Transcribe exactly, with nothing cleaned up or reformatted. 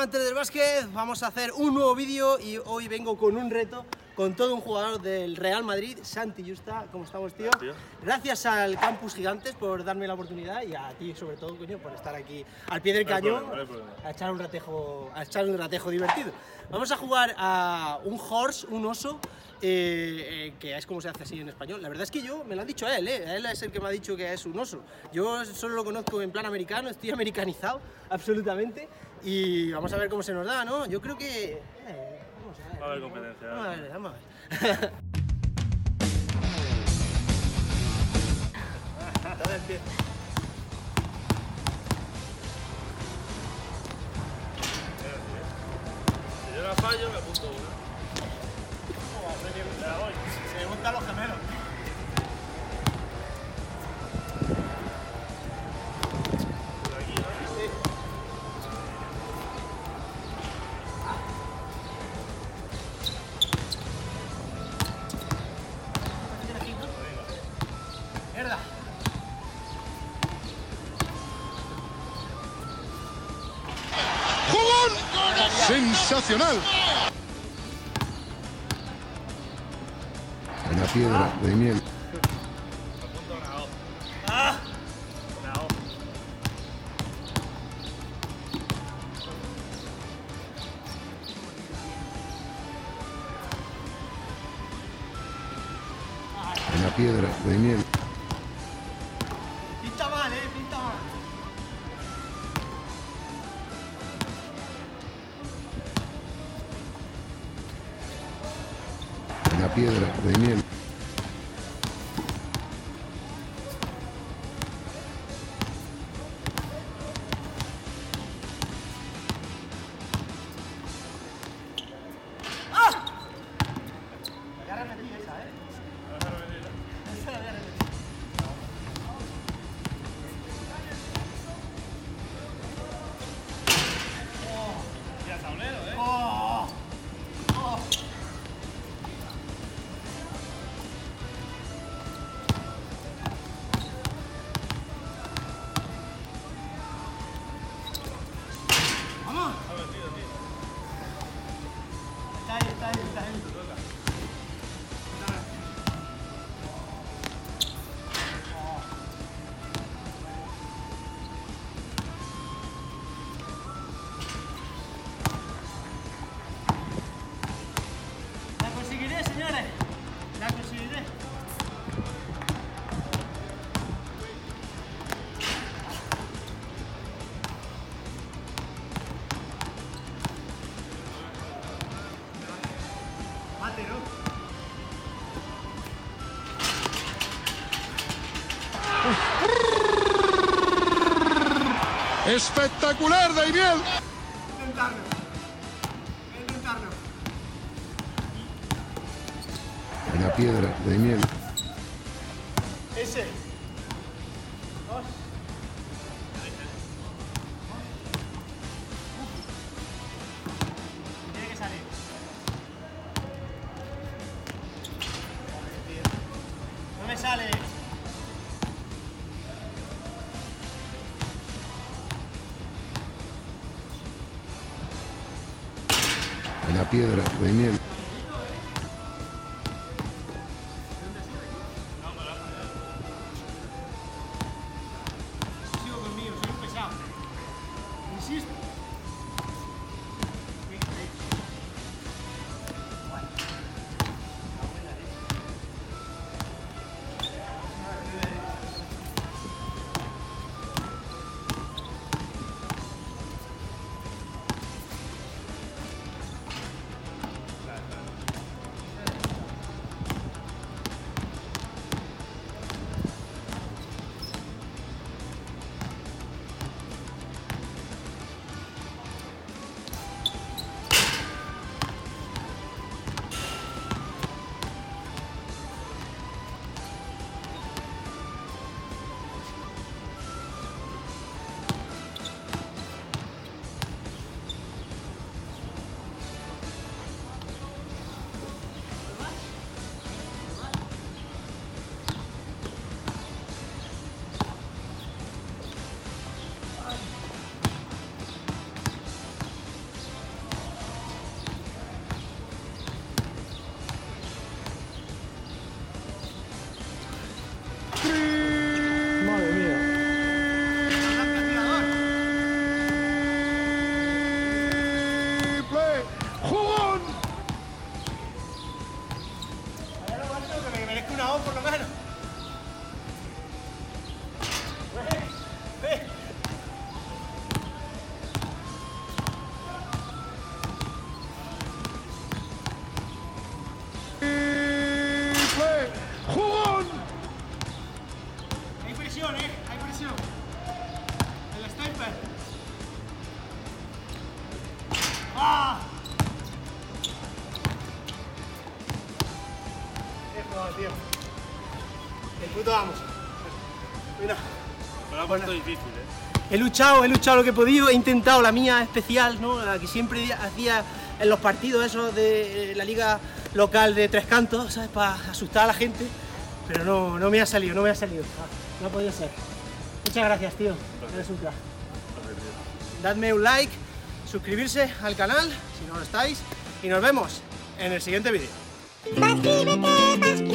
amantes del básquet, vamos a hacer un nuevo vídeo y hoy vengo con un reto con todo un jugador del Real Madrid, Santi Justa. ¿Cómo estamos, tío? tío? Gracias al Campus Gigantes por darme la oportunidad y a ti, sobre todo, coño, por estar aquí al pie del No hay cañón problema, no hay problema. a echar un ratejo, a echar un ratejo divertido. Vamos a jugar a un horse, un oso, eh, eh, que es como se hace así en español. La verdad es que yo, me lo han dicho a él, ¿eh? Él es el que me ha dicho que es un oso. Yo solo lo conozco en plan americano, estoy americanizado, absolutamente. Y vamos a ver cómo se nos da, ¿no? Yo creo que... eh, vamos a ver. Va a haber competencia. Vamos a ver, vamos a ver. Entonces empiezo. Si yo la fallo, me apunto una. Se la doy. Se me montan los gemelos. Por aquí, ¿no? Sí. Mierda. ¡Jugón! ¡Sensacional! Una piedra de miel. Me apunto una O. ¡Ah! Una O. Una piedra de miel. Pinta mal, eh, pinta mal. Una piedra de miel. Ya repetí esa, eh. Vas a repetirla. Esa la voy a repetir. Ya tablero, ¿eh? ¡Oh! ¡Oh! ¡Vamos! Ha metido, tío. Está ahí, está ahí, está ahí. La conseguiré, señores. La conseguiré. Mate, ¿no? ¡Espectacular de miel! Intentarlo. Voy a intentarlo. Una piedra de miel. Ese. Dos. Tiene que salir. No me sale. Una piedra de miel. Sigo conmigo, soy un pesado. Insisto. tío. El puto amo. Mira. Me lo ha puesto difícil, ¿eh? He luchado, he luchado lo que he podido, he intentado la mía especial, ¿no? La que siempre hacía en los partidos esos de la liga local de Tres Cantos, ¿sabes? Para asustar a la gente, pero no, no me ha salido, no me ha salido. Ah, no ha podido ser. Muchas gracias, tío. Eres un crack. Dadme un like, suscribirse al canal si no lo estáis y nos vemos en el siguiente vídeo. Suscríbete,